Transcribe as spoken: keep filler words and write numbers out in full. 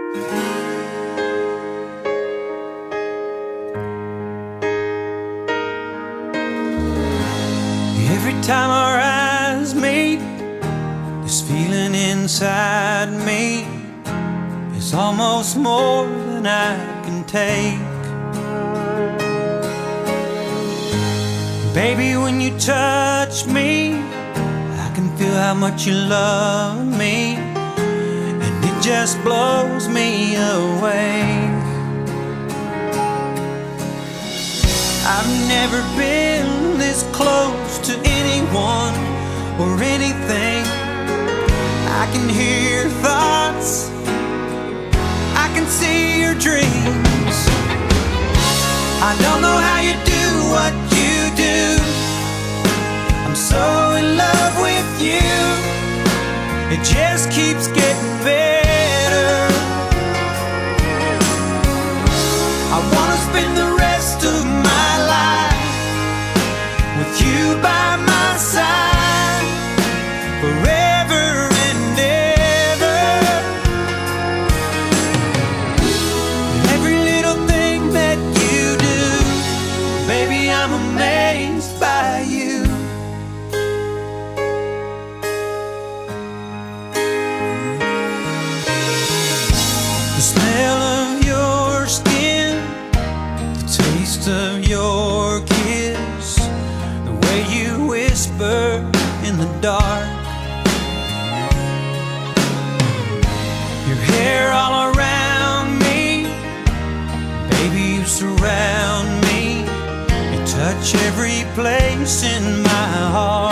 Every time our eyes meet, this feeling inside me is almost more than I can take. Baby, when you touch me, I can feel how much you love me, and it just blows me away. I've never been this close to anyone or anything. I can hear your thoughts, I can see your dreams. I don't know how you do what you do. I'm so in love with you. It just keeps getting better. I wanna spend the rest of my life with you by my side, forever and ever. Every little thing that you do, baby, I'm amazed by you. The smell of your skin, the taste of your kiss, the way you whisper in the dark, your hair all around me, baby, you surround me, you touch every place in my heart.